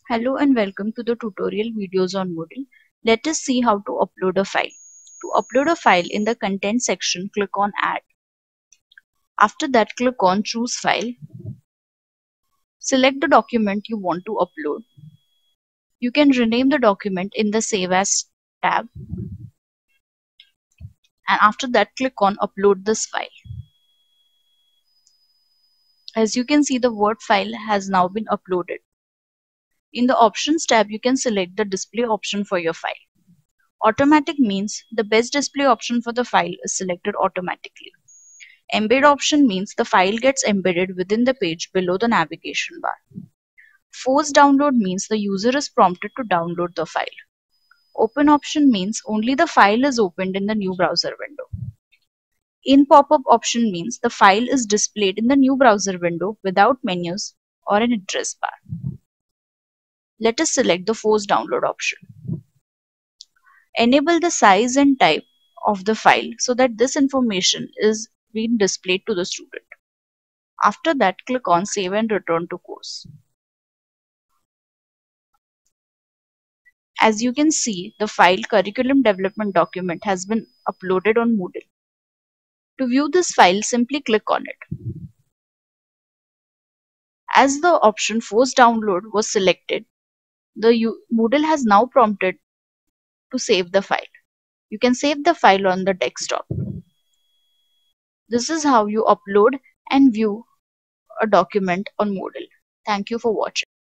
Hello and welcome to the tutorial videos on Moodle. Let us see how to upload a file. To upload a file in the content section, click on Add. After that, click on Choose File. Select the document you want to upload. You can rename the document in the Save As tab. And after that, click on Upload this file. As you can see, the Word file has now been uploaded. In the Options tab, you can select the display option for your file. Automatic means the best display option for the file is selected automatically. Embed option means the file gets embedded within the page below the navigation bar. Force download means the user is prompted to download the file. Open option means only the file is opened in the new browser window. In pop-up option means the file is displayed in the new browser window without menus or an address bar. Let us select the force download option. Enable the size and type of the file so that this information is being displayed to the student. After that, click on Save and Return to Course. As you can see, the file curriculum development document has been uploaded on Moodle. To view this file, simply click on it. As the option Force Download was selected, the Moodle has now prompted to save the file. You can save the file on the desktop. This is how you upload and view a document on Moodle. Thank you for watching.